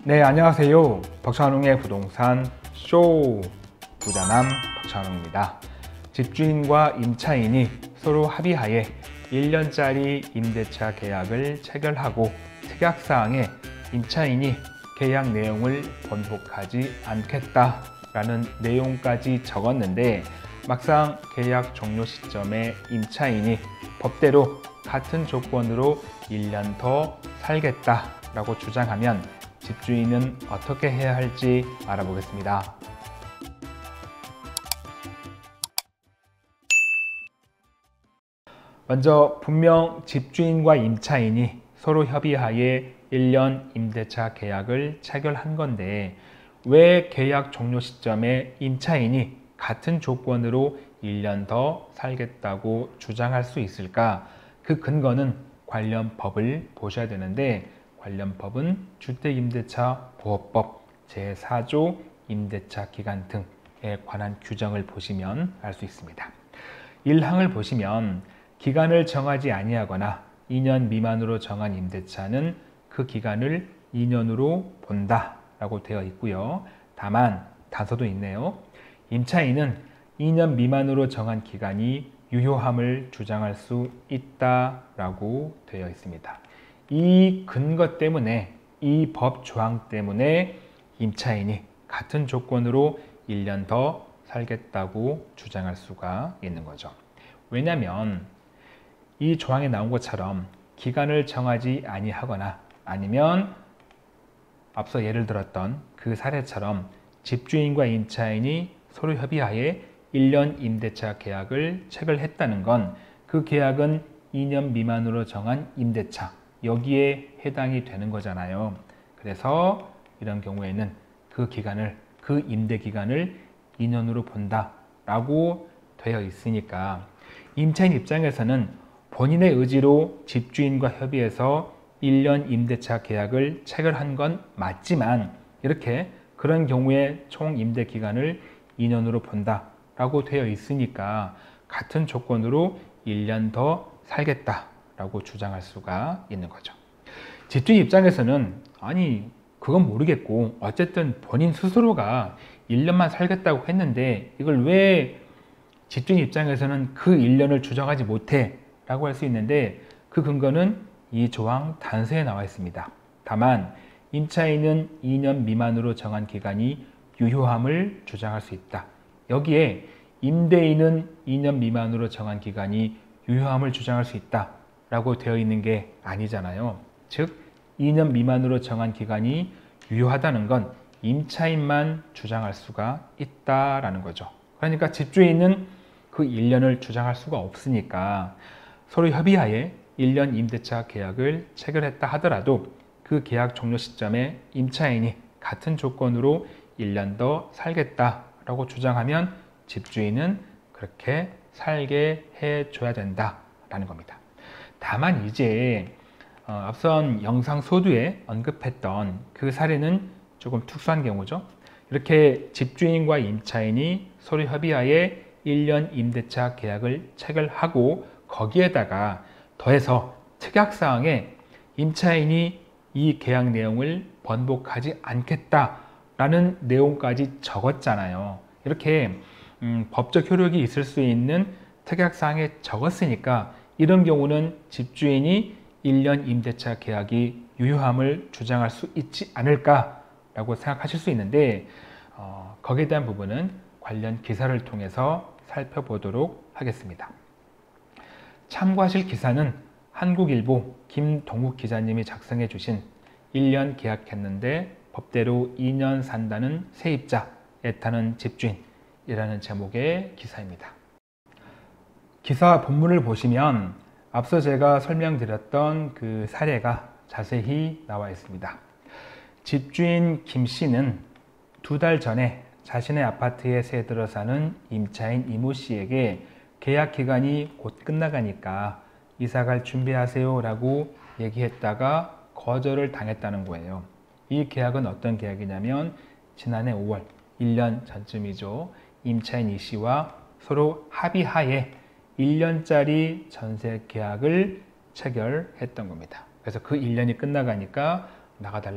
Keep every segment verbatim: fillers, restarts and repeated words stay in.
네, 안녕하세요. 박찬웅의 부동산 쇼 부자남 박찬웅입니다. 집주인과 임차인이 서로 합의하에 일 년짜리 임대차 계약을 체결하고 특약사항에 임차인이 계약 내용을 번복하지 않겠다라는 내용까지 적었는데, 막상 계약 종료 시점에 임차인이 법대로 같은 조건으로 일 년 더 살겠다라고 주장하면 집주인은 어떻게 해야 할지 알아보겠습니다. 먼저 분명 집주인과 임차인이 서로 협의하에 일 년 임대차 계약을 체결한 건데, 왜 계약 종료 시점에 임차인이 같은 조건으로 일 년 더 살겠다고 주장할 수 있을까? 그 근거는 관련 법을 보셔야 되는데, 관련 법은 주택임대차 보호법 제사 조 임대차 기간 등에 관한 규정을 보시면 알 수 있습니다. 일 항을 보시면 기간을 정하지 아니하거나 이 년 미만으로 정한 임대차는 그 기간을 이 년으로 본다 라고 되어 있고요. 다만 단서도 있네요. 임차인은 이 년 미만으로 정한 기간이 유효함을 주장할 수 있다 라고 되어 있습니다. 이 근거 때문에, 이 법 조항 때문에 임차인이 같은 조건으로 일 년 더 살겠다고 주장할 수가 있는 거죠. 왜냐하면 이 조항에 나온 것처럼 기간을 정하지 아니하거나, 아니면 앞서 예를 들었던 그 사례처럼 집주인과 임차인이 서로 협의하에 일 년 임대차 계약을 체결했다는 건 그 계약은 이 년 미만으로 정한 임대차, 여기에 해당이 되는 거잖아요. 그래서 이런 경우에는 그 기간을, 그 임대 기간을 이 년으로 본다 라고 되어 있으니까, 임차인 입장에서는 본인의 의지로 집주인과 협의해서 일 년 임대차 계약을 체결한 건 맞지만, 이렇게 그런 경우에 총 임대 기간을 이 년으로 본다 라고 되어 있으니까 같은 조건으로 일 년 더 살겠다 라고 주장할 수가 있는 거죠. 집주인 입장에서는 아니 그건 모르겠고, 어쨌든 본인 스스로가 일 년만 살겠다고 했는데 이걸 왜 집주인 입장에서는 그 일 년을 주장하지 못해 라고 할 수 있는데, 그 근거는 이 조항 단서에 나와 있습니다. 다만 임차인은 이 년 미만으로 정한 기간이 유효함을 주장할 수 있다. 여기에 임대인은 이 년 미만으로 정한 기간이 유효함을 주장할 수 있다 라고 되어 있는 게 아니잖아요. 즉 이 년 미만으로 정한 기간이 유효하다는 건 임차인만 주장할 수가 있다라는 거죠. 그러니까 집주인은 그 일 년을 주장할 수가 없으니까, 서로 협의하에 일 년 임대차 계약을 체결했다 하더라도 그 계약 종료 시점에 임차인이 같은 조건으로 일 년 더 살겠다라고 주장하면 집주인은 그렇게 살게 해줘야 된다라는 겁니다. 다만 이제 어, 앞선 영상 소두에 언급했던 그 사례는 조금 특수한 경우죠. 이렇게 집주인과 임차인이 서로 협의하에 일 년 임대차 계약을 체결하고 거기에다가 더해서 특약사항에 임차인이 이 계약 내용을 번복하지 않겠다라는 내용까지 적었잖아요. 이렇게 음, 법적 효력이 있을 수 있는 특약사항에 적었으니까 이런 경우는 집주인이 일 년 임대차 계약이 유효함을 주장할 수 있지 않을까라고 생각하실 수 있는데, 어, 거기에 대한 부분은 관련 기사를 통해서 살펴보도록 하겠습니다. 참고하실 기사는 한국일보 김동욱 기자님이 작성해 주신 일 년 계약했는데 법대로 이 년 산다는 세입자 애타는 집주인이라는 제목의 기사입니다. 기사 본문을 보시면 앞서 제가 설명드렸던 그 사례가 자세히 나와 있습니다. 집주인 김 씨는 두 달 전에 자신의 아파트에 새 들어 사는 임차인 이모 씨에게 계약 기간이 곧 끝나가니까 이사갈 준비하세요 라고 얘기했다가 거절을 당했다는 거예요. 이 계약은 어떤 계약이냐면 지난해 오월, 일 년 전쯤이죠. 임차인 이 씨와 서로 합의하에 일 년짜리 전세 계약을 체결했던 겁니다. 그래서 그 일 년이 끝나가니까 나가달라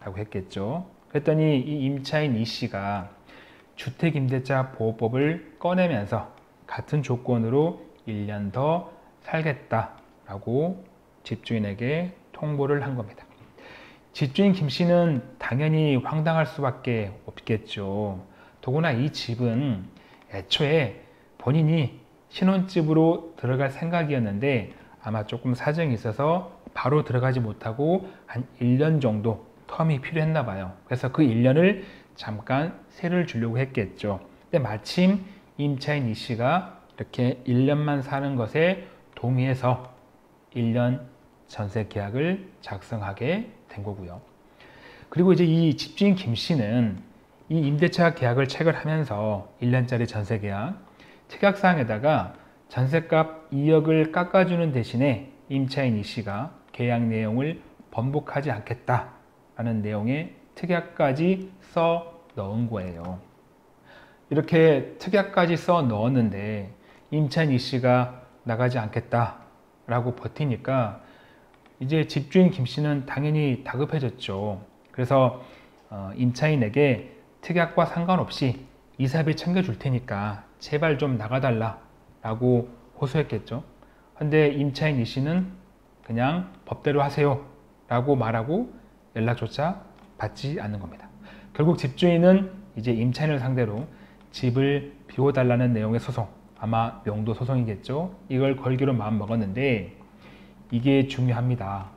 라고 했겠죠. 그랬더니 이 임차인 이 씨가 주택임대차 보호법을 꺼내면서 같은 조건으로 일 년 더 살겠다라고 집주인에게 통보를 한 겁니다. 집주인 김 씨는 당연히 황당할 수밖에 없겠죠. 더구나 이 집은 애초에 본인이 신혼집으로 들어갈 생각이었는데 아마 조금 사정이 있어서 바로 들어가지 못하고 한 일 년 정도 텀이 필요했나 봐요. 그래서 그 일 년을 잠깐 세를 주려고 했겠죠. 근데 마침 임차인 이 씨가 이렇게 일 년만 사는 것에 동의해서 일 년 전세 계약을 작성하게 된 거고요. 그리고 이제 이 집주인 김 씨는 이 임대차 계약을 체결하면서 일 년짜리 전세 계약, 특약사항에다가 전세값 이억을 깎아주는 대신에 임차인 이 씨가 계약 내용을 번복하지 않겠다라는 내용의 특약까지 써 넣은 거예요. 이렇게 특약까지 써 넣었는데 임차인 이 씨가 나가지 않겠다라고 버티니까 이제 집주인 김 씨는 당연히 다급해졌죠. 그래서 어, 임차인에게 특약과 상관없이 이사비 챙겨줄 테니까 제발 좀 나가달라 라고 호소했겠죠. 근데 임차인 이 씨는 그냥 법대로 하세요 라고 말하고 연락조차 받지 않는 겁니다. 결국 집주인은 이제 임차인을 상대로 집을 비워달라는 내용의 소송, 아마 명도 소송이겠죠. 이걸 걸기로 마음먹었는데 이게 중요합니다.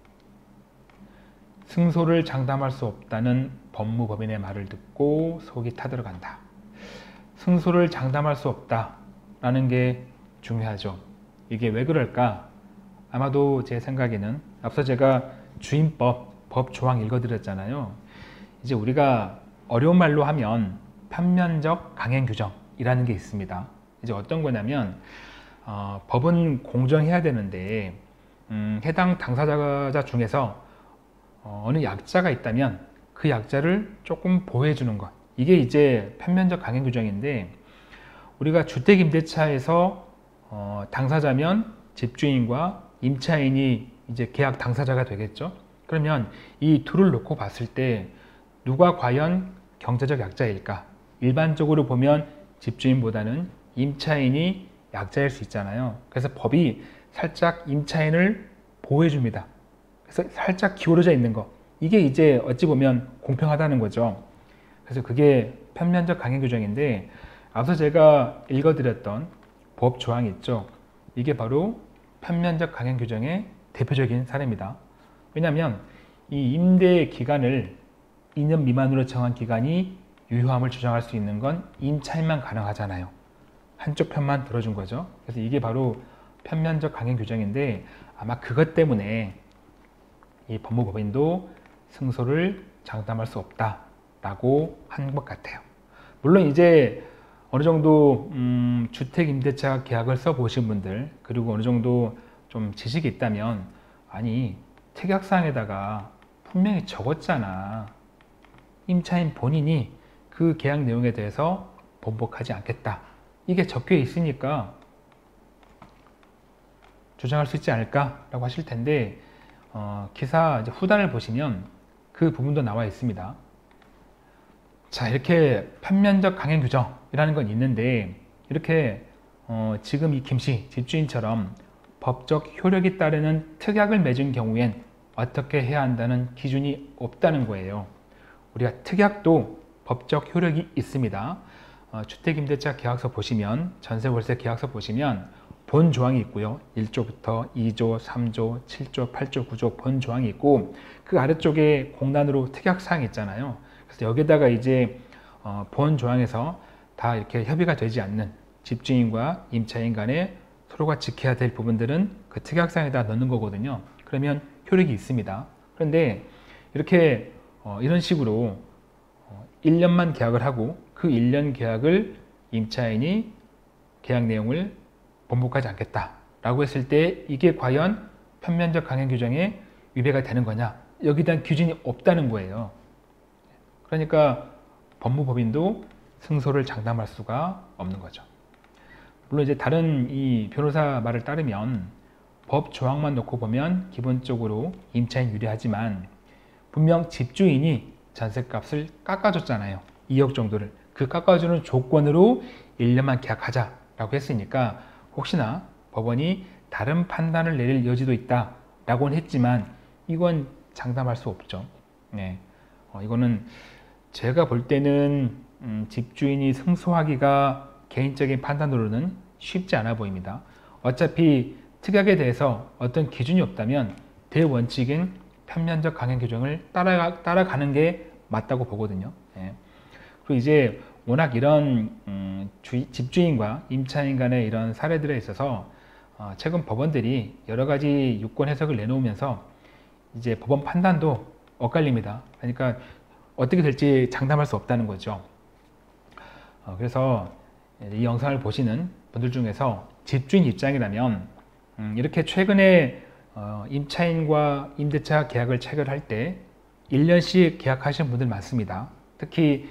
승소를 장담할 수 없다는 법무법인의 말을 듣고 속이 타들어간다. 승소를 장담할 수 없다라는 게 중요하죠. 이게 왜 그럴까? 아마도 제 생각에는 앞서 제가 주임법 법 조항 읽어드렸잖아요. 이제 우리가 어려운 말로 하면 편면적 강행 규정이라는 게 있습니다. 이제 어떤 거냐면 어, 법은 공정해야 되는데 음, 해당 당사자 중에서 어, 어느 약자가 있다면 그 약자를 조금 보호해 주는 것, 이게 이제 편면적 강행 규정인데 우리가 주택임대차에서 어, 당사자면 집주인과 임차인이 이제 계약 당사자가 되겠죠. 그러면 이 둘을 놓고 봤을 때 누가 과연 경제적 약자일까? 일반적으로 보면 집주인보다는 임차인이 약자일 수 있잖아요. 그래서 법이 살짝 임차인을 보호해 줍니다. 그래서 살짝 기울어져 있는 거, 이게 이제 어찌 보면 공평하다는 거죠. 그래서 그게 편면적 강행 규정인데 앞서 제가 읽어드렸던 법 조항이 있죠. 이게 바로 편면적 강행 규정의 대표적인 사례입니다. 왜냐하면 이 임대 기간을 이 년 미만으로 정한 기간이 유효함을 주장할 수 있는 건 임차인만 가능하잖아요. 한쪽 편만 들어준 거죠. 그래서 이게 바로 편면적 강행 규정인데 아마 그것 때문에 이 법무법인도 승소를 장담할 수 없다라고 한 것 같아요. 물론 이제 어느 정도 음, 주택임대차 계약을 써보신 분들, 그리고 어느 정도 좀 지식이 있다면 아니 특약사항에다가 분명히 적었잖아. 임차인 본인이 그 계약 내용에 대해서 번복하지 않겠다. 이게 적혀 있으니까 주장할 수 있지 않을까라고 하실 텐데 어, 기사 이제 후단을 보시면 그 부분도 나와 있습니다. 자, 이렇게 편면적 강행 규정이라는 건 있는데 이렇게 어, 지금 이 김씨 집주인처럼 법적 효력이 따르는 특약을 맺은 경우엔 어떻게 해야 한다는 기준이 없다는 거예요. 우리가 특약도 법적 효력이 있습니다. 어, 주택임대차 계약서 보시면, 전세월세 계약서 보시면 본 조항이 있고요. 일 조부터 이 조, 삼 조, 칠 조, 팔 조, 구 조 본 조항이 있고 그 아래쪽에 공란으로 특약사항이 있잖아요. 그래서 여기다가 이제 어, 본 조항에서 다 이렇게 협의가 되지 않는 집주인과 임차인 간에 서로가 지켜야 될 부분들은 그 특약사항에다 넣는 거거든요. 그러면 효력이 있습니다. 그런데 이렇게 어, 이런 식으로 어, 일 년만 계약을 하고 그 일 년 계약을 임차인이 계약 내용을 번복하지 않겠다 라고 했을 때 이게 과연 편면적 강행 규정에 위배가 되는 거냐, 여기에 대한 기준이 없다는 거예요. 그러니까 법무법인도 승소를 장담할 수가 없는 거죠. 물론 이제 다른 이 변호사 말을 따르면 법 조항만 놓고 보면 기본적으로 임차인 유리하지만 분명 집주인이 전셋값을 깎아줬잖아요. 이억 정도를. 그 깎아주는 조건으로 일 년만 계약하자라고 했으니까 혹시나 법원이 다른 판단을 내릴 여지도 있다라고는 했지만 이건 장담할 수 없죠. 네. 어, 이거는 제가 볼 때는 음, 집주인이 승소하기가 개인적인 판단으로는 쉽지 않아 보입니다. 어차피 특약에 대해서 어떤 기준이 없다면 대원칙인 편면적 강행 규정을 따라가, 따라가는 게 맞다고 보거든요. 예. 그리고 이제 워낙 이런 음, 주, 집주인과 임차인 간의 이런 사례들에 있어서 어, 최근 법원들이 여러 가지 유권 해석을 내놓으면서 이제 법원 판단도 엇갈립니다. 그러니까 어떻게 될지 장담할 수 없다는 거죠. 어, 그래서 이 영상을 보시는 분들 중에서 집주인 입장이라면 음, 이렇게 최근에 어, 임차인과 임대차 계약을 체결할 때 일 년씩 계약하시는 분들 많습니다. 특히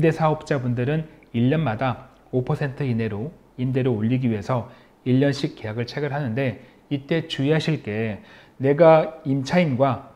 임대사업자분들은 일 년마다 오 퍼센트 이내로 임대를 올리기 위해서 일 년씩 계약을 체결하는데 이때 주의하실 게 내가 임차인과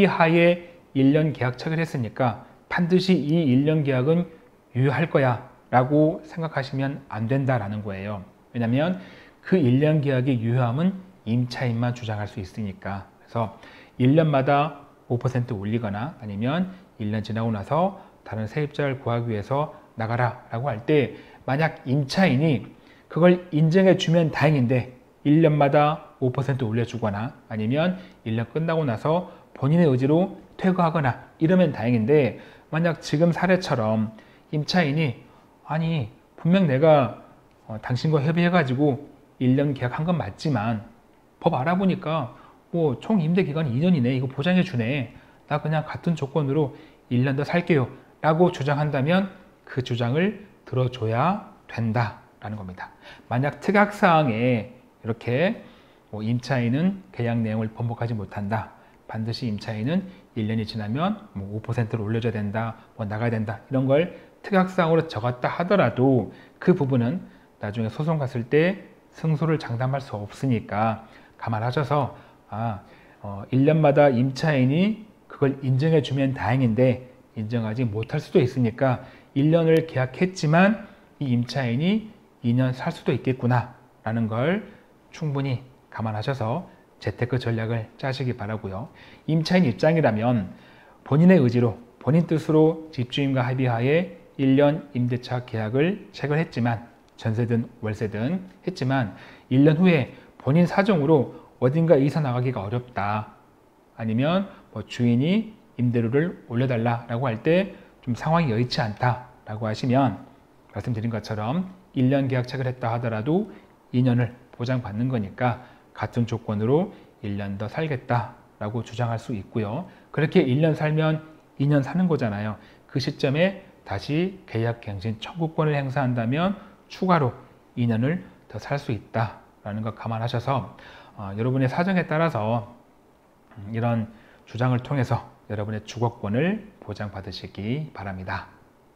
협의하에 일 년 계약 체결했으니까 반드시 이 일 년 계약은 유효할 거야 라고 생각하시면 안 된다라는 거예요. 왜냐하면 그 일 년 계약의 유효함은 임차인만 주장할 수 있으니까. 그래서 일 년마다 오 퍼센트 올리거나 아니면 일 년 지나고 나서 다른 세입자를 구하기 위해서 나가라 라고 할 때 만약 임차인이 그걸 인정해 주면 다행인데 일 년마다 오 퍼센트 올려주거나 아니면 일 년 끝나고 나서 본인의 의지로 퇴거하거나 이러면 다행인데 만약 지금 사례처럼 임차인이 아니 분명 내가 어, 당신과 협의해가지고 일 년 계약한 건 맞지만 법 알아보니까 뭐 총 임대 기간이 이 년이네 이거 보장해 주네 나 그냥 같은 조건으로 일 년 더 살게요 라고 주장한다면 그 주장을 들어줘야 된다라는 겁니다. 만약 특약사항에 이렇게 뭐 임차인은 계약 내용을 번복하지 못한다 반드시 임차인은 일 년이 지나면 뭐 오 퍼센트를 올려줘야 된다 뭐 나가야 된다 이런 걸 특약사항으로 적었다 하더라도 그 부분은 나중에 소송 갔을 때 승소를 장담할 수 없으니까 감안하셔서 아, 어, 일 년마다 임차인이 그걸 인정해 주면 다행인데 인정하지 못할 수도 있으니까 일 년을 계약했지만 이 임차인이 이 년 살 수도 있겠구나 라는 걸 충분히 감안하셔서 재테크 전략을 짜시기 바라고요. 임차인 입장이라면 본인의 의지로 본인 뜻으로 집주인과 합의하에 일 년 임대차 계약을 체결했지만 전세든 월세든 했지만 일 년 후에 본인 사정으로 어딘가 이사 나가기가 어렵다 아니면 뭐 주인이 임대료를 올려달라고 할 때 좀 상황이 여의치 않다라고 하시면 말씀드린 것처럼 일 년 계약 체결했다 하더라도 이 년을 보장받는 거니까 같은 조건으로 일 년 더 살겠다라고 주장할 수 있고요. 그렇게 일 년 살면 이 년 사는 거잖아요. 그 시점에 다시 계약갱신 청구권을 행사한다면 추가로 이 년을 더 살 수 있다라는 거 감안하셔서 어, 여러분의 사정에 따라서 이런 주장을 통해서 여러분의 주거권을 보장받으시기 바랍니다.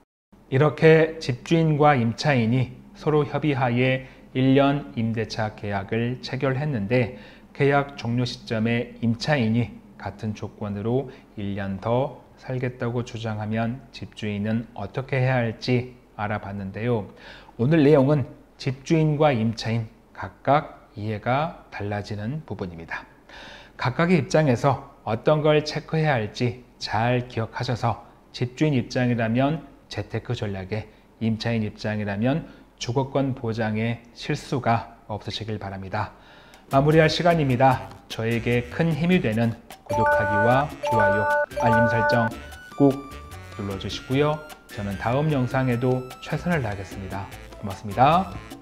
이렇게 집주인과 임차인이 서로 협의하에 일 년 임대차 계약을 체결했는데 계약 종료 시점에 임차인이 같은 조건으로 일 년 더 살겠다고 주장하면 집주인은 어떻게 해야 할지 알아봤는데요. 오늘 내용은 집주인과 임차인 각각 이해가 달라지는 부분입니다. 각각의 입장에서 어떤 걸 체크해야 할지 잘 기억하셔서 집주인 입장이라면 재테크 전략에, 임차인 입장이라면 주거권 보장에 실수가 없으시길 바랍니다. 마무리할 시간입니다. 저에게 큰 힘이 되는 구독하기와 좋아요, 알림 설정 꼭 눌러주시고요. 저는 다음 영상에도 최선을 다하겠습니다. 고맙습니다.